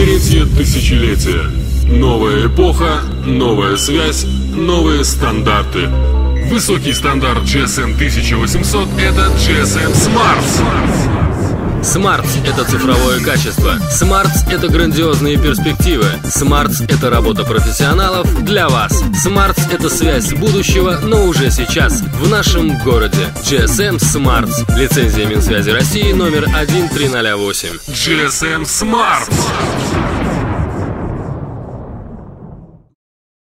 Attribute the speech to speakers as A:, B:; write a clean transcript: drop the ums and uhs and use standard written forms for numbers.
A: Третье тысячелетие. Новая эпоха, новая связь, новые стандарты. Высокий стандарт GSM 1800 – это GSM Smarts.
B: Smarts – это цифровое качество. Smarts – это грандиозные перспективы. Smarts – это работа профессионалов для вас. Smarts – это связь будущего, но уже сейчас, в нашем городе. GSM Smarts. Лицензия Минсвязи России номер 1308.
A: GSM Smarts.